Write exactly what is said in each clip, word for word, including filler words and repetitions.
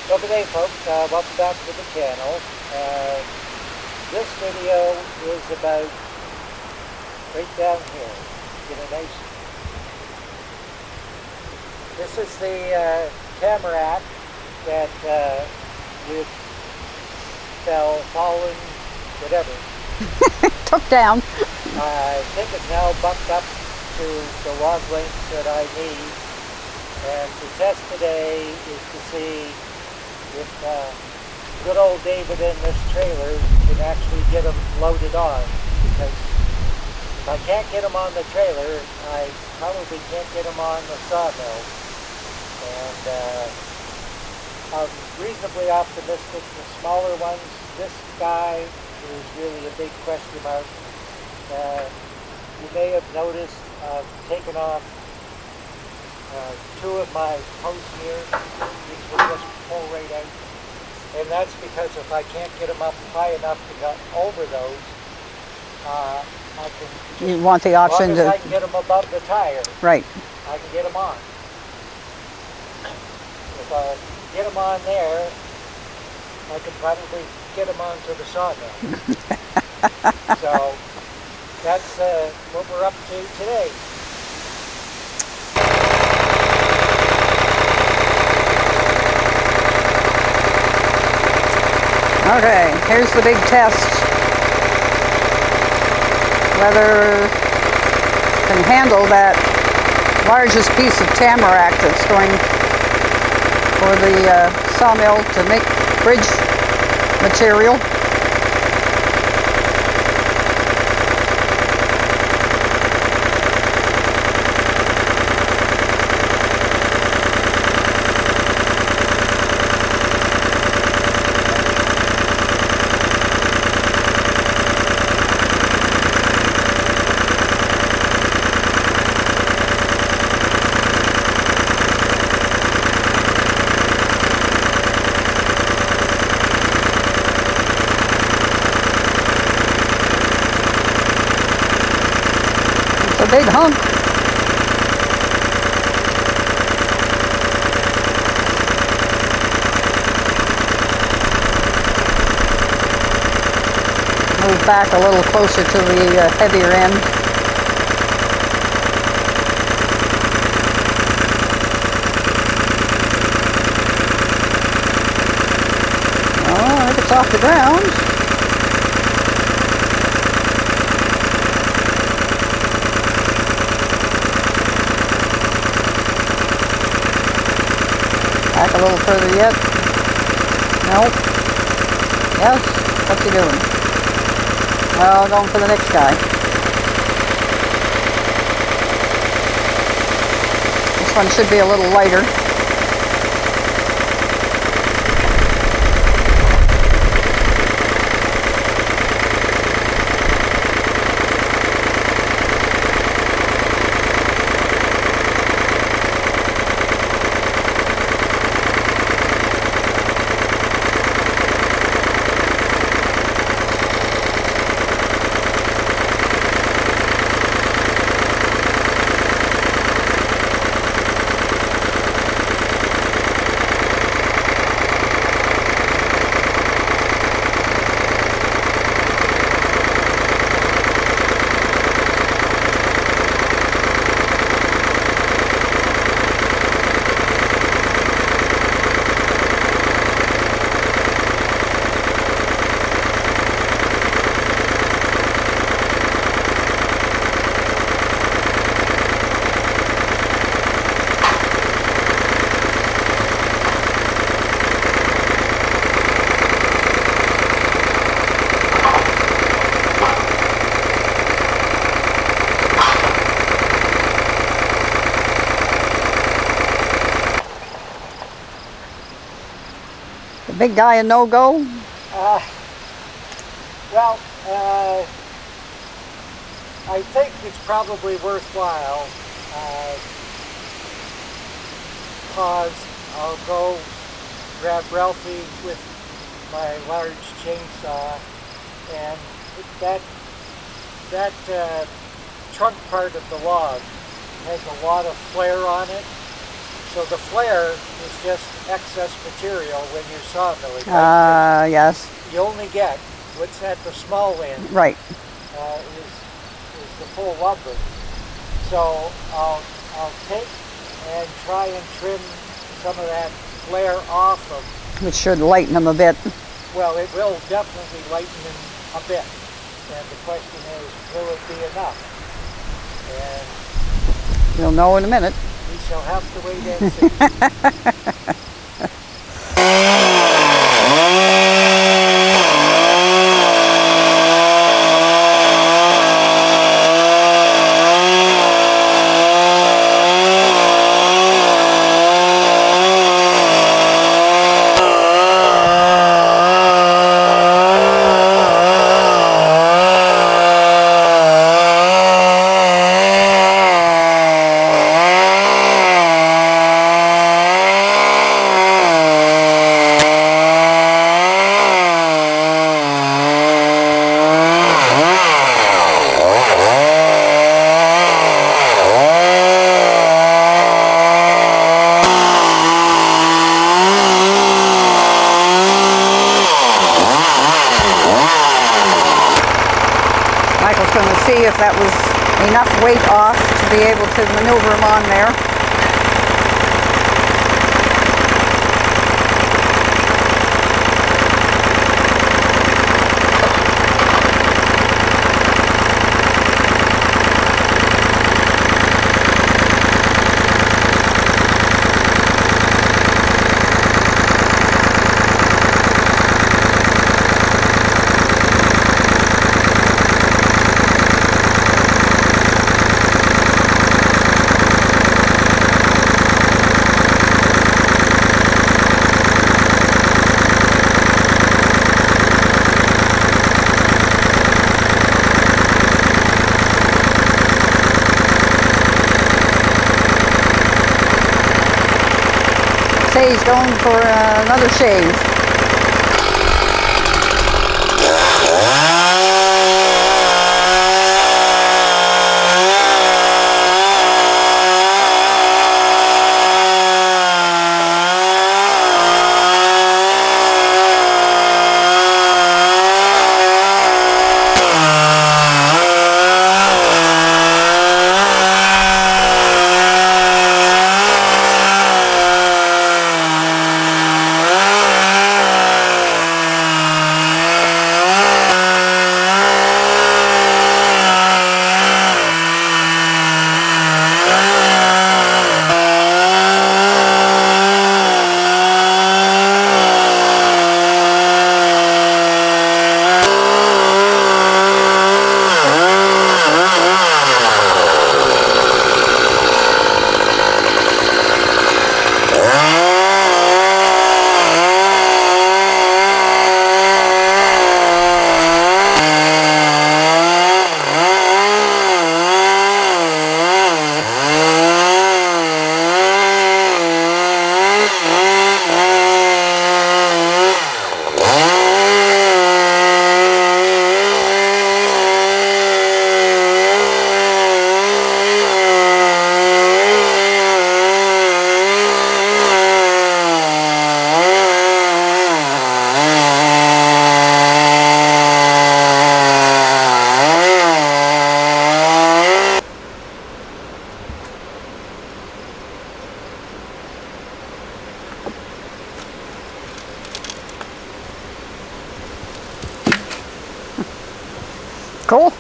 So good day, folks. Uh, welcome back to the channel. Uh, this video is about right down here. Get a nice. This is the uh, Tamarack that uh, we fell, fallen, whatever. Took down. uh, I think it's now bucked up to the log length that I need. And the test today is to see if uh, good old David in this trailer can actually get them loaded on, because if I can't get them on the trailer, I probably can't get them on the sawmill. And uh, I'm reasonably optimistic. The smaller ones, this guy is really a big question mark. Uh, you may have noticed I've taken off Uh, two of my posts here. These will just pull right out, and that's because if I can't get them up high enough to go over those, uh, I can just, you want the option as long as to... I can get them above the tire, right. I can get them on. If I get them on there, I could probably get them onto the sawmill. So that's uh, what we're up to today. Okay, here's the big test. Whether it can handle that largest piece of tamarack that's going for the uh, sawmill to make bridge material. A big hunk. Move back a little closer to the uh, heavier end. Oh, I think it's off the ground. Back a little further yet. Nope. Yes? What's he doing? Well, going for the next guy. This one should be a little lighter. Big guy a no-go? Uh, well, uh, I think it's probably worthwhile. Uh, cause I'll go grab Ralphie with my large chainsaw, and that that uh, trunk part of the log has a lot of flare on it, So the flare is just excess material when you're sawmilling. Ah, uh, yes. You only get what's at the small end. Right. Uh, is is the full lumber. So I'll I'll take and try and trim some of that flare off them. Which should lighten them a bit. Well, it will definitely lighten them a bit. And the question is, will it be enough? And we'll know in a minute. We shall have to wait and see. See if that was enough weight off to be able to maneuver them on there. He's going for uh, another shave. Cool.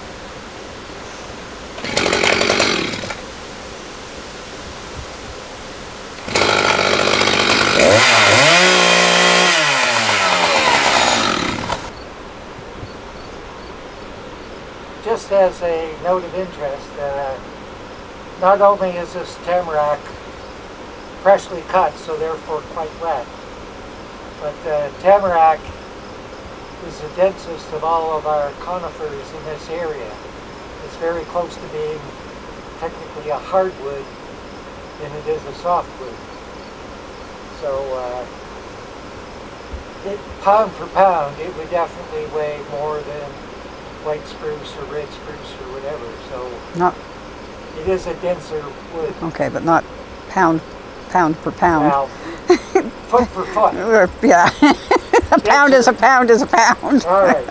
Just as a note of interest, uh, not only is this tamarack freshly cut, so therefore quite wet, but uh, tamarack is the densest of all of our conifers in this area. It's very close to being technically a hardwood than it is a softwood. So uh, it, pound for pound, it would definitely weigh more than white spruce or red spruce or whatever. So not, it is a denser wood. Okay, but not pound pound per pound. Well, foot for foot. Or, yeah, a pound is a pound is a pound. All right.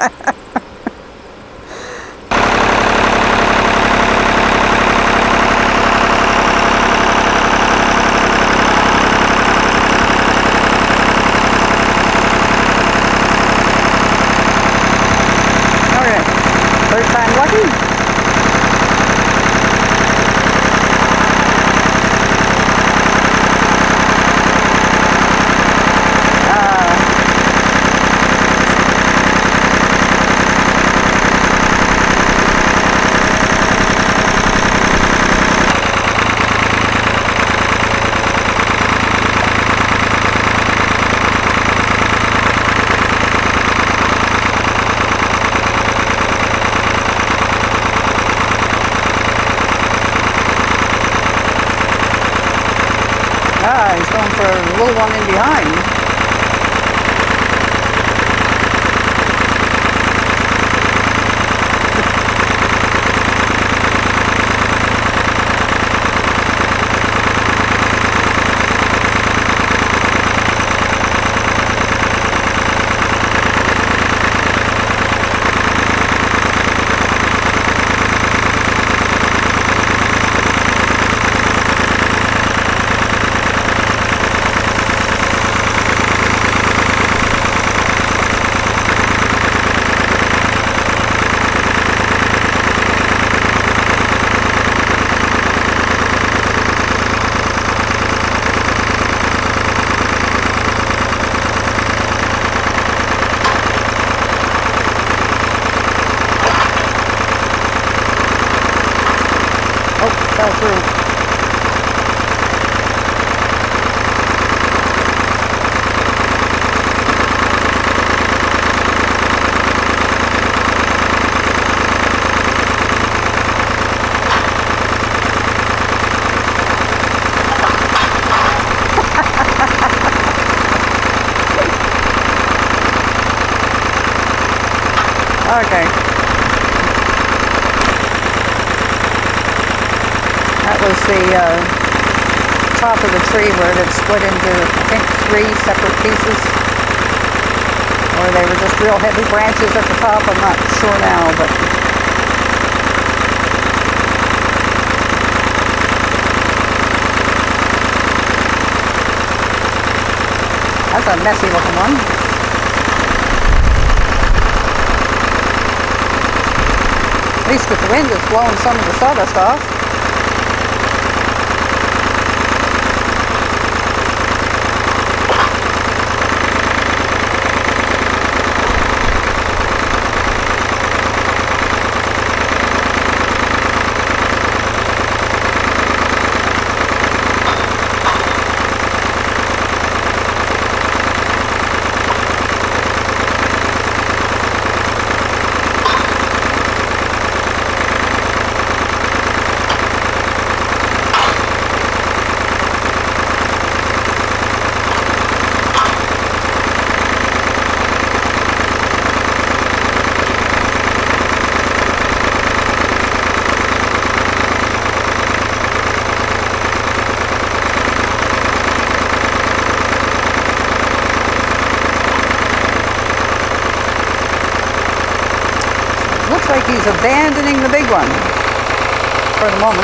Okay, third time lucky. Ah, he's going for a little one in behind. Fell through. Okay. That was the uh, top of the tree where it had split into, I think, three separate pieces. Or they were just real heavy branches at the top, I'm not sure now, but... That's a messy looking one. At least if the wind is blowing some of the sawdust off. Looks like he's abandoning the big one for the moment.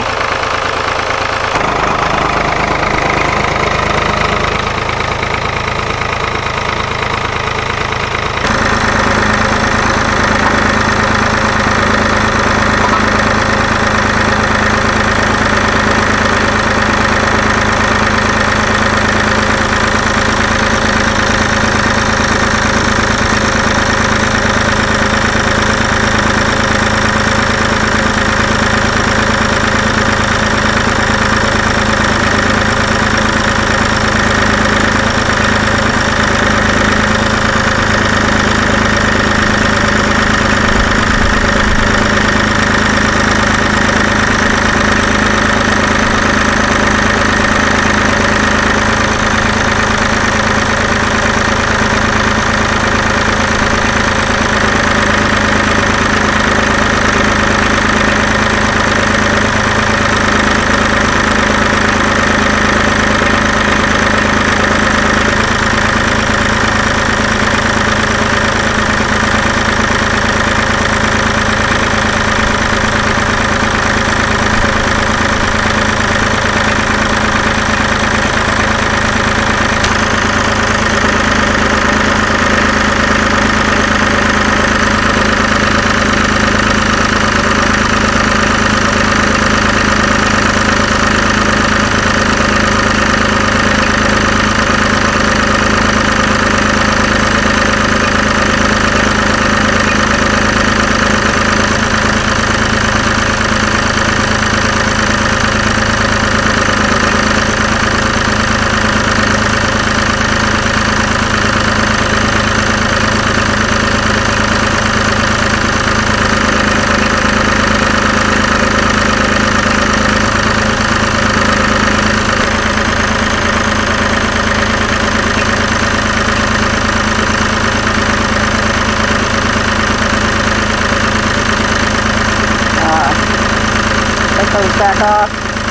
back off.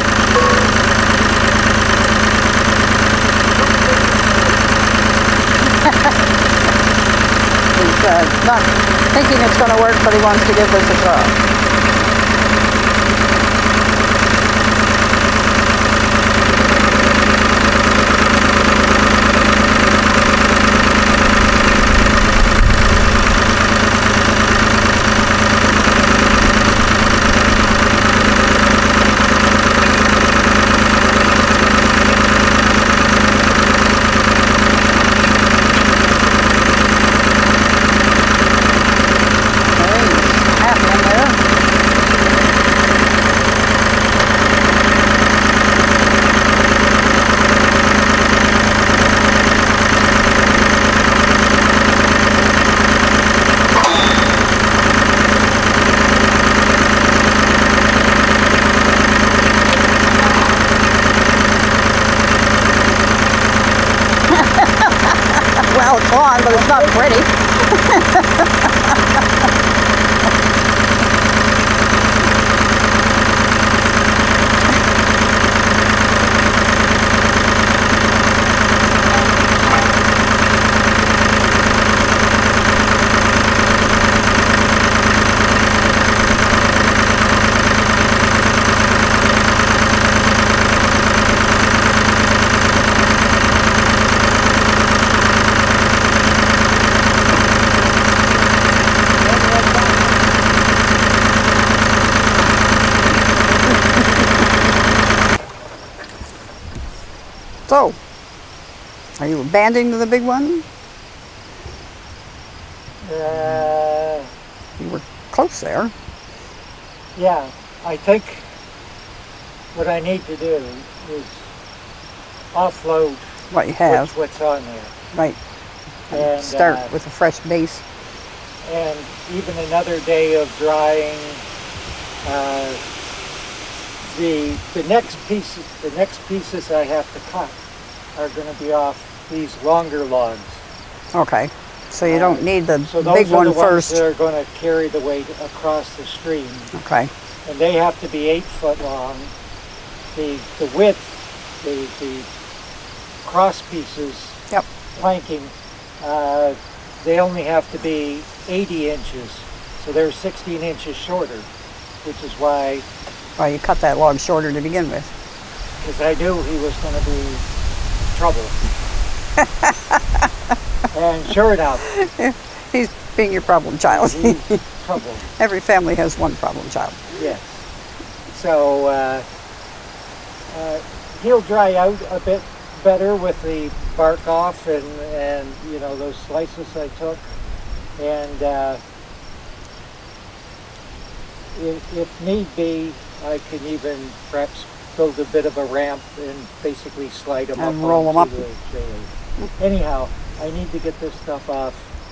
He's uh, not thinking it's going to work, but he wants to give this a try. Well, it's on, but it's not pretty. So, are you abandoning the big one? Uh, You were close there. yeah, I think what I need to do is offload What you have, what's, what's on there. right. And, Start uh, with a fresh base. and even another day of drying. Uh, the the next pieces the next pieces I have to cut are going to be off these longer logs. Okay, so you don't need the So those big are one the ones first. that are going to carry the weight across the stream, Okay, and they have to be eight foot long. The the width, the the cross pieces, Yep. planking, uh, they only have to be eighty inches, so they're sixteen inches shorter, which is why, well, you cut that log shorter to begin with. because I knew he was going to be trouble. And sure enough, He's being your problem child. he's trouble. Every family has one problem child. Yes. So uh, uh, he'll dry out a bit better with the bark off, and and you know those slices I took, and uh, if, if need be, I can even perhaps build a bit of a ramp and basically slide them And up roll 'em onto up. the trailer. Anyhow, I need to get this stuff off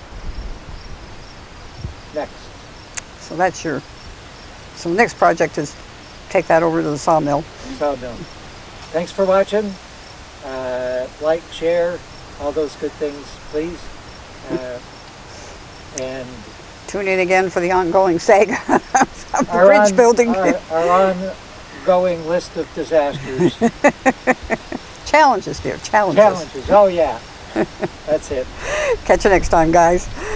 next. So that's your, so the next project is take that over to the sawmill. Sawmill. Thanks for watching. Uh, like, share, all those good things, please. Uh, and Tune in again for the ongoing saga of the our bridge on- building. Our, our ongoing list of disasters. Challenges, dear, challenges. Challenges. Oh yeah. That's it. Catch you next time, guys.